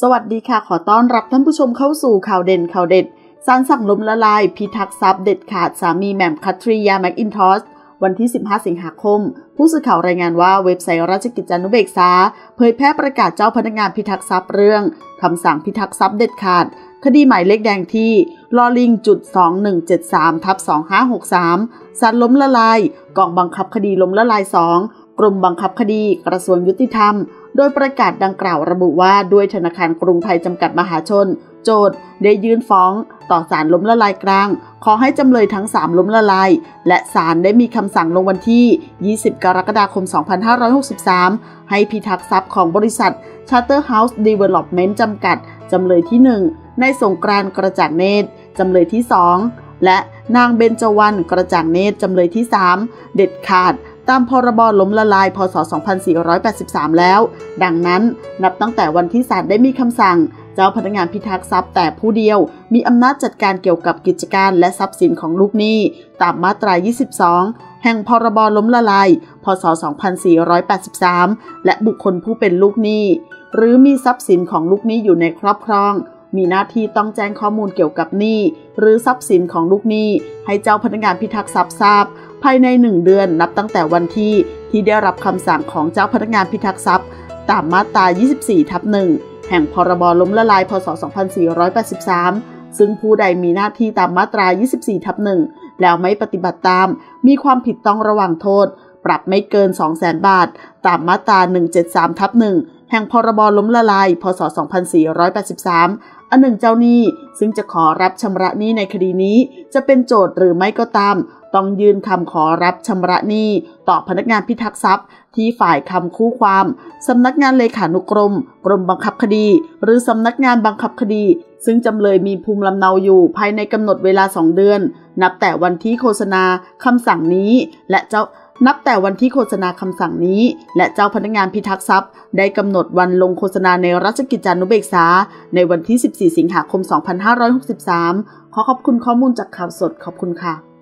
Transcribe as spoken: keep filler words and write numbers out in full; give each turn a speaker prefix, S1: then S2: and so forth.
S1: สวัสดีค่ะขอต้อนรับท่านผู้ชมเข้าสู่ข่าวเด่นข่าวเด็ดศาลสั่งล้มละลายพิทักษ์ทรัพย์เด็ดขาดสามีแหม่มคัทริยาแมคอินทอชวันที่สิบห้าสิงหาคมผู้สื่อข่าวรายงานว่าเว็บไซต์ราชกิจจานุเบกษาเผยแพร่ประกาศเจ้าพนักงานพิทักษ์ทรัพย์เรื่องคำสั่งพิทักษ์ทรัพย์เด็ดขาดคดีหมายเลขแดงที่ลอลิงจุดสองหนึ่งเจ็ดสามทับสองห้าหกสามศาลล้มละลายกองบังคับคดีล้มละลายสองกรมบังคับคดีกระทรวงยุติธรรมโดยประกาศดังกล่าวระบุว่าด้วยธนาคารกรุงไทยจำกัดมหาชนโจทก์ได้ยื่นฟ้องต่อศาลล้มละลายกลางขอให้จำเลยทั้งสามล้มละลายและศาลได้มีคำสั่งลงวันที่ยี่สิบกรกฎาคมสองพันห้าร้อยหกสิบสามให้พิทักษ์ทรัพย์ของบริษัท Charterhouse Development จำกัดจำเลยที่หนึ่งนายสงกรานต์กระจ่างเนตรจำเลยที่สองและนางเบญจวรรณกระจ่างเนตรจำเลยที่สามเด็ดขาดตามพรบล้มละลายพ.ศ. สองพันสี่ร้อยแปดสิบสามแล้วดังนั้นนับตั้งแต่วันที่ศาลได้มีคำสั่งเจ้าพนักงานพิทักษ์ทรัพย์แต่ผู้เดียวมีอำนาจจัดการเกี่ยวกับกิจการและทรัพย์สินของลูกหนี้ตามมาตรายี่สิบสองแห่งพรบล้มละลายพ.ศ. สองพันสี่ร้อยแปดสิบสามและบุคคลผู้เป็นลูกหนี้หรือมีทรัพย์สินของลูกหนี้อยู่ในครอบครองมีหน้าที่ต้องแจ้งข้อมูลเกี่ยวกับหนี้หรือทรัพย์สินของลูกหนี้ให้เจ้าพนักงานพิทักษ์ทรัพย์ทราบภายในหนึ่งเดือนนับตั้งแต่วันที่ที่ได้รับคำสั่งของเจ้าพนักงานพิทักษ์ทรัพย์ตามมาตรายี่สิบสี่ทับหนึ่งแห่งพรบล้มละลายพ.ศ. สองพันสี่ร้อยแปดสิบสามซึ่งผู้ใดมีหน้าที่ตามมาตรายี่สิบสี่ทับหนึ่งแล้วไม่ปฏิบัติตามมีความผิดต้องระวังโทษปรับไม่เกิน สองแสน บาทตามมาตราหนึ่งร้อยเจ็ดสิบสามทับหนึ่งแห่งพรบล้มละลายพ.ศ. สองพันสี่ร้อยแปดสิบสามอันหนึ่งเจ้าหนี้ซึ่งจะขอรับชำระหนี้ในคดีนี้จะเป็นโจทก์หรือไม่ก็ตามต้องยื่นคำขอรับชำระหนี้ต่อพนักงานพิทักษ์ทรัพย์ที่ฝ่ายคำคู่ความสำนักงานเลขานุกรมกรมบังคับคดีหรือสำนักงานบังคับคดีซึ่งจำเลยมีภูมิลำเนาอยู่ภายในกำหนดเวลาสองเดือนนับแต่วันที่โฆษณาคำสั่งนี้และเจ้านับแต่วันที่โฆษณาคำสั่งนี้และเจ้าพนักงานพิทักษ์ทรัพย์ได้กำหนดวันลงโฆษณาในราชกิจจานุเบกษาในวันที่สิบสี่สิงหาคมสองพันห้าร้อยหกสิบสามขอขอบคุณข้อมูลจากข่าวสดขอบคุณค่ะ